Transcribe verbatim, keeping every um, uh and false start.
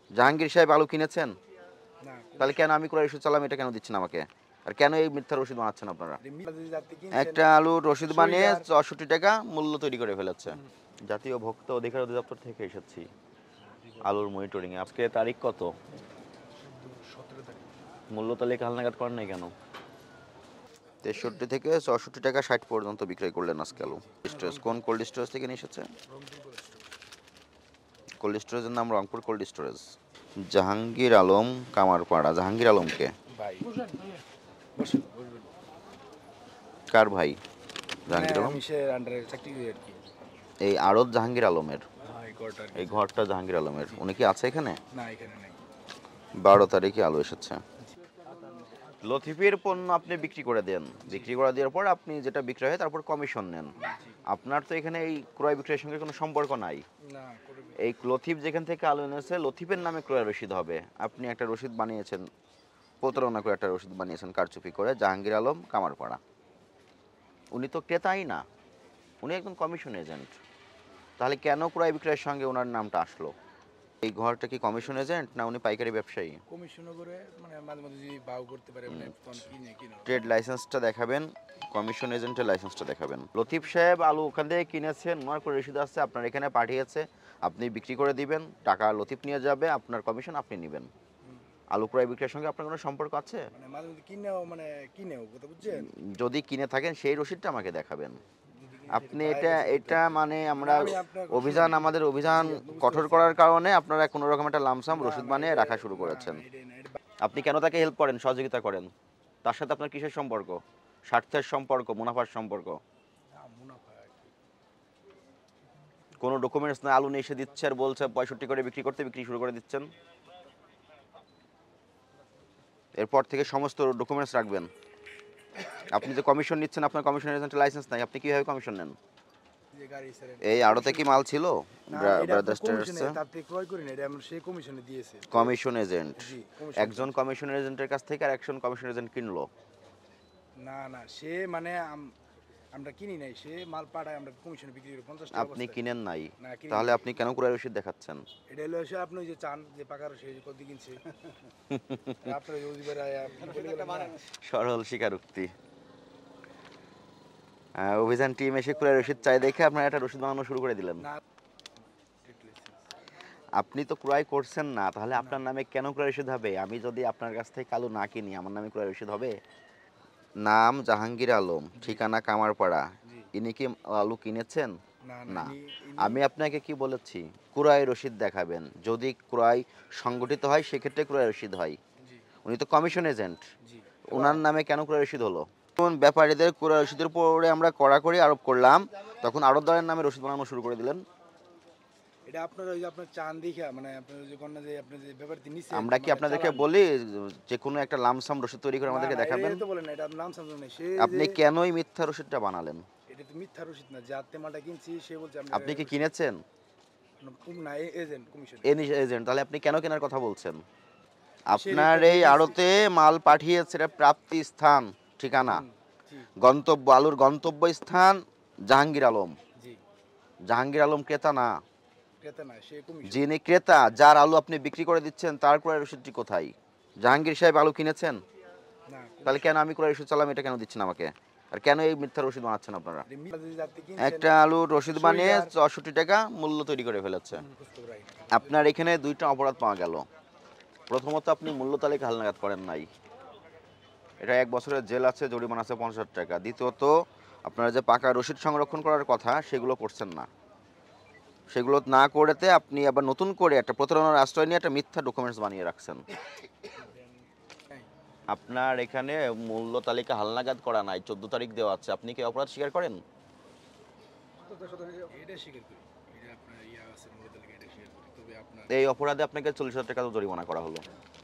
জাহাঙ্গীর সাহেব আলু কিনেছেন? না তাহলে কেন আমি ক্রয় রসিদ চালাম এটা কেন দিচ্ছেন আমাকে? আর কেন এই মিথ্যা রসিদ বানাচ্ছেন আপনারা? একটা আলুর রসিদ বানিয়ে চৌষট্টি টাকা মূল্য তৈরি করে ফেলেছে। জাতীয় ভোক্তা অধিকার অধিদপ্তর থেকে এসেছি আলুর মনিটরিং এ। আজকে তারিখ কত? সতেরো তারিখ। মূল্য তালিকা হালনাগাদ করেন নাই কেন? তেষট্টি থেকে চৌষট্টি টাকা ষাট পর্যন্ত বিক্রয় করলেন আজকে আলু। স্টোরেজ কোন কোল্ড স্টোরেজ থেকে নিয়ে এসেছে? কোল্ড স্টোরেজের নাম রংপুর কোল্ড স্টোরেজ। জাহাঙ্গীর আলম কামারপাড়া। জাহাঙ্গীর আলমকে ভাই বসুন বসবেন। কার ভাই মানে জাহাঙ্গীর আলম? আমি সে আন্ডারে চাকরি করি আর কি। এই আড়ত জাহাঙ্গীর আলমের? হ্যাঁ এই ঘরটা আর কি। এই ঘরটা জাহাঙ্গীর আলমের। উনি কি আছে এখানে? না এখানে নাই। বারো তারিখে আলু এসেছে। লতিফের পণ্য আপনি বিক্রি করে দেন, বিক্রি করে দেওয়ার পর আপনি যেটা বিক্রি হয় তারপর কমিশন নেন। আপনার তো এখানে এই ক্রয় বিক্রয়ের সঙ্গে কোনো সম্পর্ক নাই। না করবে। এই লতিফ যেখান থেকে আলু এনেছে লতিফের নামে ক্রয় রসিদ হবে। আপনি একটা রসিদ বানিয়েছেন, প্রতারণা করে একটা রসিদ বানিয়েছেন কারচুপি করে, জাহাঙ্গীর আলম কামারপাড়া। উনি তো ক্রেতাই না, উনি একজন কমিশন এজেন্ট। তাহলে কেন ক্রয় বিক্রয়ের সঙ্গে ওনার নামটা আসলো? এই ঘরটা কি কমিশন এজেন্ট না উনি পাইকারি ব্যবসায়ী? কমিশনও করে মানে মাঝে মাঝে যদি বাউ করতে পারে মানে তখন কিনে কিনে। ট্রেড লাইসেন্সটা দেখাবেন, কমিশন এজেন্টের লাইসেন্সটা দেখাবেন। লতিফ সাহেব আলু ওখান থেকে কিনেছেন, ওনার করে রসিদ আসছে, আপনার এখানে পাঠিয়েছে, আপনি বিক্রি করে দিবেন, টাকা লতিফ নিয়ে যাবে, আপনার কমিশন আপনি নেবেন। আলু ক্রয় বিক্রয়ের সঙ্গে আপনার কোনো সম্পর্ক আছে? মানে মাঝে মাঝে কিনেও মানে কিনেও কথা বুঝছেন। যদি কিনে থাকেন সেই রসিদটা আমাকে দেখাবেন। যদি কিনে আপনি থাকি, এটা বাইরে এটা মানে আমরা আমি আপনার কথা অভিযান, শুনি। আমাদের অভিযান জি, আপনি বুঝতে কঠোর পারছেন। করার কারণে আপনারা কোনো রকম একটা লামসাম না, রসিদ না, বানিয়ে এটা- রাখা শুরু না, করেছেন। না, এটা না, এটা বা- আপনি কেন তাকে হেল্প করেন, সহযোগিতা করেন? তার সাথে আপনার কিসের সম্পর্ক? স্বার্থের সম্পর্ক, মুনাফার সম্পর্ক? না, মুনাফা আর কি। কোনো ডকুমেন্টস না, আলু নিয়ে এসে দিচ্ছে আর বলছে পঁয়ষট্টি করে বিক্রি করতে, বিক্রি শুরু করে দিচ্ছেন। এরপর থেকে সমস্ত ডকুমেন্টস রাখবেন। আপনি যে কমিশন নিচ্ছেন, আপনার কমিশন এজেন্টের লাইসেন্স নাই, আপনি কিভাবে কমিশন নেন? যে গাড়ি স্যার এই আড়তে কি মাল ছিল? না, ব্রা- এটা আপনার ব্রাদার্স কমিশনে ট্রেডার্সে তার থেকে ক্রয় করি না, এটা আমরা সেই কমিশনে দিয়েছে। Commission agent. জি, কমিশন একজন কমিশন এজেন্টের কাছ থেকে আর একজন কমিশন এজেন্ট কিনলো। না না সে মানে আম- আমরা কিনি নাই, সে মাল পাঠায় আমরা কমিশনে বিক্রি করি পঞ্চাশ টাকা আপনি বস্তায়। কিনেন নাই, না, কিনি তাহলে নাই। আপনি কেন ক্রয় রসিদ দেখাচ্ছেন? এটা হলো এসে আপনি ওই যে চান যে পাকার সে যে কত কিনছে আপনার ওই যে বেড়ায় আপনি বলে গেলেন না। সরল স্বীকারোক্তি। আহ, অভিযান টিম এসে ক্রয় রসিদ চাই দেখে আপনারা একটা রসিদ বানানো শুরু করে দিলেন। না আপনি তো ক্রয় করছেন না, তাহলে আপনার নামে কেন ক্রয় রসিদ হবে? আমি যদি আপনার কাছ থেকে আলু না কিনি আমার নামে ক্রয় রসিদ হবে? নাম জাহাঙ্গীর আলম, ঠিকানা কামারপাড়া। জি। ইনি কি আলু কিনেছেন? না না। না ইনি- ইনি- আমি আপনাকে কি বলেছি, ক্রয় রসিদ দেখাবেন। যদি ক্রয় সংগঠিত হয় সেক্ষেত্রে ক্রয় রসিদ হয়। জি উনি তো কমিশন এজেন্ট, জি ওনার নামে কেন ক্রয় রসিদ হলো? যখন ব্যাপারীদের ক্রয় রসিদের উপরে আমরা কড়াকড়ি আরোপ করলাম, তখন আড়তদারের নামে রসিদ বানানো শুরু করে দিলেন। এটা আপনার ওই যে আপনার চান দেখে মানে আপনার ওই যে কন্যা যে আপনি যে ব্যাপারটি নিছেন আমরা কি মানে আপনাদেরকে চালান। বলি যে কোনো একটা লামসাম রসিদ তৈরি করে না, আমাদেরকে না, দেখাবেন? এটা তো বলেন না, এটা আপনার নাম সামনে নাই সে আপনি যে- কেন এই মিথ্যা রসিদটা বানালেন? এটা তো মিথ্যা রসিদ না, যে আত্মে মালটা কিনছি সে বলছে আপনি কি কিনেছেন? না এজেন্ট কমিশন এনি এজেন্ট, তাহলে আপনি কেন কেনার কথা বলছেন? আপনার এই আড়তে মাল পাঠিয়েছে, এটা প্রাপ্তি স্থান, ঠিকানা, জি গন্তব্য, আলুর গন্তব্য স্থান জাহাঙ্গীর আলম। জি জাহাঙ্গীর আলম ক্রেতা না। ক্রেতা না সে কমিশন। যিনি ক্রেতা, যার আলু আপনি বিক্রি করে দিচ্ছেন, তার ক্রয় রসিদটি কোথায়? জাহাঙ্গীর সাহেব আলু কিনেছেন? না তাহলে কেন আমি ক্রয় রসিদ চালাম এটা কেন দিচ্ছেন আমাকে? আর কেন এই মিথ্যা রসিদ বানাচ্ছেন আপনারা? এটা মি- যদি আপনি কিনছেন, একটা আলুর রসিদ বানিয়ে চৌষট্টি টাকা মূল্য তৈরি করে ফেলেছে। বুঝতে পারি না। আপনার এখানে দুইটা অপরাধ পাওয়া গেল। প্রথমত আপনি মূল্য তালিকা হালনাগাদ করেন নাই, এটা এক বছরের জেল আছে, জরিমানা আছে পঞ্চাশ হাজার টাকা। দ্বিতীয়ত আপনারা যে পাকা রসিদ সংরক্ষণ করার কথা সেগুলো করছেন না, সেগুলো না করেতে আপনি আবার নতুন করে একটা প্রতারণার আশ্রয় নিয়ে একটা মিথ্যা ডকুমেন্টস বানিয়ে রাখছেন। আপনার এখানে মূল্য তালিকা হালনাগাদ করা নাই, চোদ্দ তারিখ দেওয়া আছে। আপনি কি অপরাধ স্বীকার করেন? এটা স্বীকার করি, এটা আপনার ইয়া আছে মূল্য তালিকা, এটা স্বীকার করি, তবে আপনার এই অপরাধে আপনাকে চল্লিশ হাজার টাকা জরিমানা করা হলো।